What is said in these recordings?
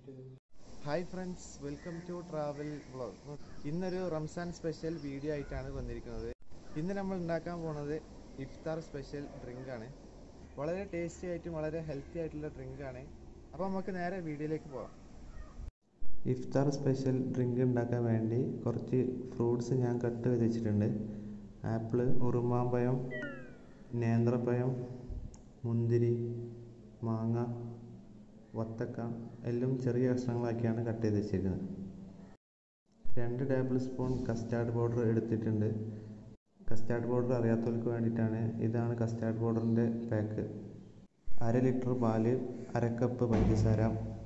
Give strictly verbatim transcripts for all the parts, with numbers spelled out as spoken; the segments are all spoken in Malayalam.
Hi friends, welcome to travel vlog. ഇന്നൊരു റംസാൻ സ്പെഷ്യൽ വീഡിയോ ആയിട്ടാണ് വന്നിരിക്കുന്നത്. ഇന്ന് നമ്മൾ ഉണ്ടാക്കാൻ പോകുന്നത് ഇഫ്താർ സ്പെഷ്യൽ ഡ്രിങ്കാണ്. വളരെ ടേസ്റ്റി ആയിട്ടും വളരെ ഹെൽത്തി ആയിട്ടുള്ള ഡ്രിങ്കാണ്. അപ്പോൾ നമുക്ക് നേരെ വീഡിയോയിലേക്ക് പോകാം. ഇഫ്താർ സ്പെഷ്യൽ ഡ്രിങ്ക് ഉണ്ടാക്കാൻ വേണ്ടി കുറച്ച് ഫ്രൂട്ട്സ് ഞാൻ കട്ട് ചെയ്ത് വെച്ചിട്ടുണ്ട്. ആപ്പിള്, ഉറുമാമ്പഴം, നേന്ത്രപ്പഴം, മുന്തിരി, മാങ്ങ, വത്തക്ക എല്ലാം ചെറിയ കഷ്ണങ്ങളാക്കിയാണ് കട്ട് ചെയ്ത് വെച്ചിരിക്കുന്നത്. രണ്ട് ടേബിൾ സ്പൂൺ കസ്റ്റാർഡ് പൗഡർ എടുത്തിട്ടുണ്ട്. കസ്റ്റാർഡ് പൗഡർ അറിയാത്തവർക്ക് വേണ്ടിയിട്ടാണ്. ഇതാണ് കസ്റ്റാർഡ് പൗഡറിൻ്റെ പാക്ക്. അര ലിറ്റർ പാല്, അര കപ്പ് പഞ്ചസാര.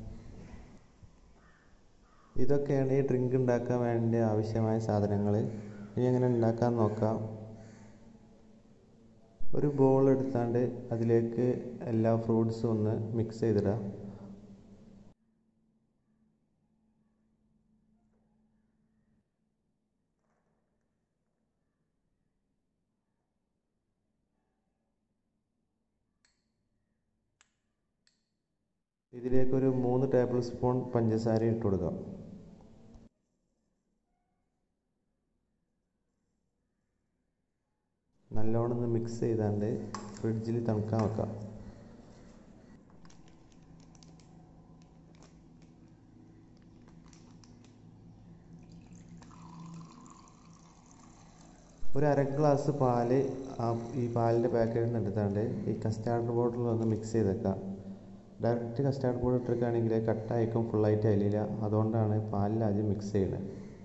ഇതൊക്കെയാണ് ഈ ഡ്രിങ്ക് ഉണ്ടാക്കാൻ വേണ്ടി ആവശ്യമായ സാധനങ്ങൾ. ഇനി എങ്ങനെ ഉണ്ടാക്കാൻ നോക്കാം. ഒരു ബോൾ എടുത്താണ്ട് അതിലേക്ക് എല്ലാ ഫ്രൂട്ട്സും ഒന്ന് മിക്സ് ചെയ്തിടാം. ഇതിലേക്കൊരു മൂന്ന് ടേബിൾ സ്പൂൺ പഞ്ചസാര ഇട്ട് കൊടുക്കാം. നല്ലോണം ഒന്ന് മിക്സ് ചെയ്താണ്ട് ഫ്രിഡ്ജിൽ തണുക്കാൻ വെക്കാം. ഒരു അര ഗ്ലാസ് പാല് ഈ പാലിൻ്റെ പാക്കറ്റിൽ നിന്ന് എടുത്താണ്ട് ഈ കസ്റ്റാർഡ് പൗഡറിൽ ഒന്ന് മിക്സ് ചെയ്തേക്കാം. ഡയറക്റ്റ് കസ്റ്റാർഡ് പൗഡർ ഇട്ടിരിക്കുകയാണെങ്കിൽ കട്ടായിരിക്കും, ഫുള്ളായിട്ട് അലിയില്ല. അതുകൊണ്ടാണ് പാലിൽ ആദ്യം മിക്സ് ചെയ്യുന്നത്.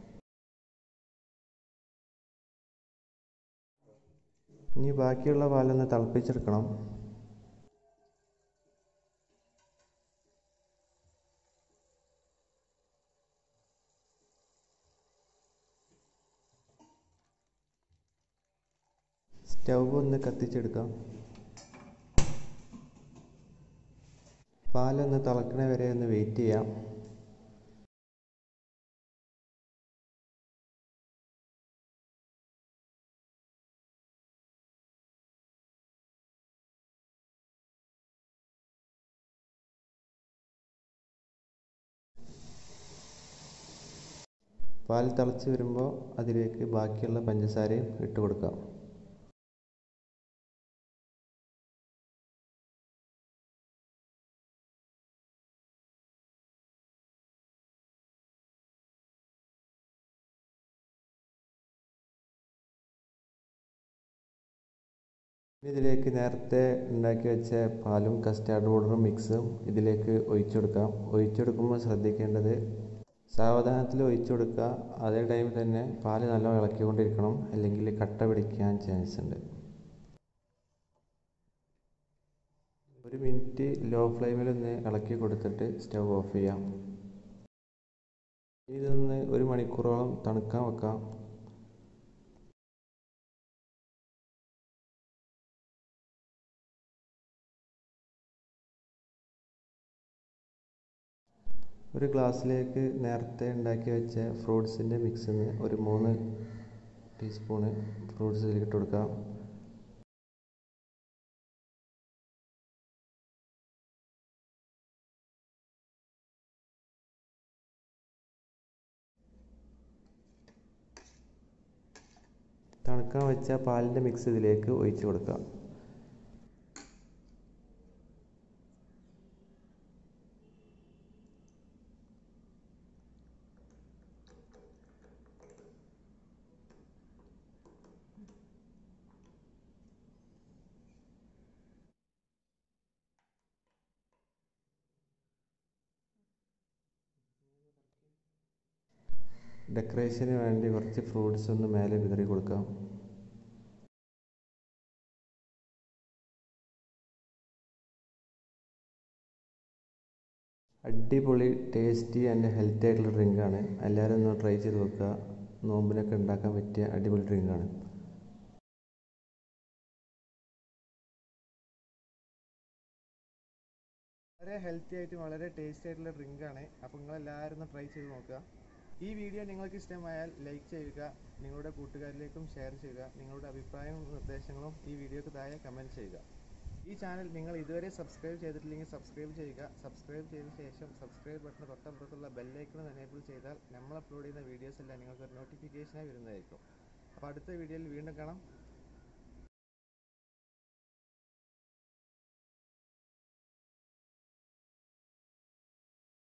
ഇനി ബാക്കിയുള്ള പാലൊന്ന് തിളപ്പിച്ചെടുക്കണം. സ്റ്റൗ ഒന്ന് കത്തിച്ചെടുക്കാം. പാലൊന്ന് തിളക്കണ വരെ ഒന്ന് വെയിറ്റ് ചെയ്യാം. പാൽ തിളച്ച് വരുമ്പോൾ അതിലേക്ക് ബാക്കിയുള്ള പഞ്ചസാരയും ഇട്ട് കൊടുക്കാം. ഇതിലേക്ക് നേരത്തെ ഉണ്ടാക്കി വെച്ച പാലും കസ്റ്റാർഡ് പൗഡറും മിക്സും ഇതിലേക്ക് ഒഴിച്ചു കൊടുക്കാം. ഒഴിച്ചെടുക്കുമ്പോൾ ശ്രദ്ധിക്കേണ്ടത് സാവധാനത്തിൽ ഒഴിച്ചു കൊടുക്കുക. അതേ ടൈമിൽ തന്നെ പാല് നല്ലോണം ഇളക്കിക്കൊണ്ടിരിക്കണം, അല്ലെങ്കിൽ കട്ട പിടിക്കാൻ ചാൻസ് ഉണ്ട്. ഒരു മിനിറ്റ് ലോ ഫ്ലെയിമിൽ ഒന്ന് ഇളക്കി കൊടുത്തിട്ട് സ്റ്റൗ ഓഫ് ചെയ്യാം. ഇതൊന്ന് ഒരു മണിക്കൂറോളം തണുക്കാൻ വെക്കാം. ഒരു ഗ്ലാസ്സിലേക്ക് നേരത്തെ ഉണ്ടാക്കി വെച്ച ഫ്രൂട്ട്സിൻ്റെ മിക്സിന് ഒരു മൂന്ന് ടീസ്പൂണ് ഫ്രൂട്ട്സ് ഇതിലേക്ക് ഇട്ട് കൊടുക്കാം. തണുക്കാൻ വെച്ച പാലിൻ്റെ മിക്സ് ഇതിലേക്ക് ഒഴിച്ച് കൊടുക്കാം. ഡെക്കറേഷന് വേണ്ടി കുറച്ച് ഫ്രൂട്ട്സ് ഒന്ന് മേലെ വിതറി കൊടുക്കാം. അടിപൊളി ടേസ്റ്റി ആൻഡ് ഹെൽത്തി ആയിട്ടുള്ള ഡ്രിങ്കാണ്. എല്ലാവരും ഒന്ന് ട്രൈ ചെയ്ത് നോക്കുക. നോമ്പിനൊക്കെ ഉണ്ടാക്കാൻ പറ്റിയ അടിപൊളി ഡ്രിങ്കാണ്. വളരെ ഹെൽത്തി ആയിട്ടും വളരെ ടേസ്റ്റി ആയിട്ടുള്ള ഡ്രിങ്കാണ്. അപ്പോൾ നിങ്ങളെല്ലാവരും ഒന്ന് ട്രൈ ചെയ്ത് നോക്കുക. ഈ വീഡിയോ നിങ്ങൾക്ക് ഇഷ്ടമായാൽ ലൈക്ക് ചെയ്യുക, നിങ്ങളുടെ കൂട്ടുകാരിലേക്കും ഷെയർ ചെയ്യുക. നിങ്ങളുടെ അഭിപ്രായവും നിർദ്ദേശങ്ങളും ഈ വീഡിയോക്ക് താഴെ കമൻറ്റ് ചെയ്യുക. ഈ ചാനൽ നിങ്ങൾ ഇതുവരെ സബ്സ്ക്രൈബ് ചെയ്തിട്ടില്ലെങ്കിൽ സബ്സ്ക്രൈബ് ചെയ്യുക. സബ്സ്ക്രൈബ് ചെയ്ത ശേഷം സബ്സ്ക്രൈബ് ബട്ടൺ തൊട്ടപ്പുറത്തുള്ള ബെല്ലൈക്കൺ എനേബിൾ ചെയ്താൽ നമ്മൾ അപ്ലോഡ് ചെയ്യുന്ന വീഡിയോസ് എല്ലാം നിങ്ങൾക്ക് ഒരു നോട്ടിഫിക്കേഷനായി വരുന്നതായിരിക്കും. അപ്പോൾ അടുത്ത വീഡിയോയിൽ വീണ്ടും കാണാം.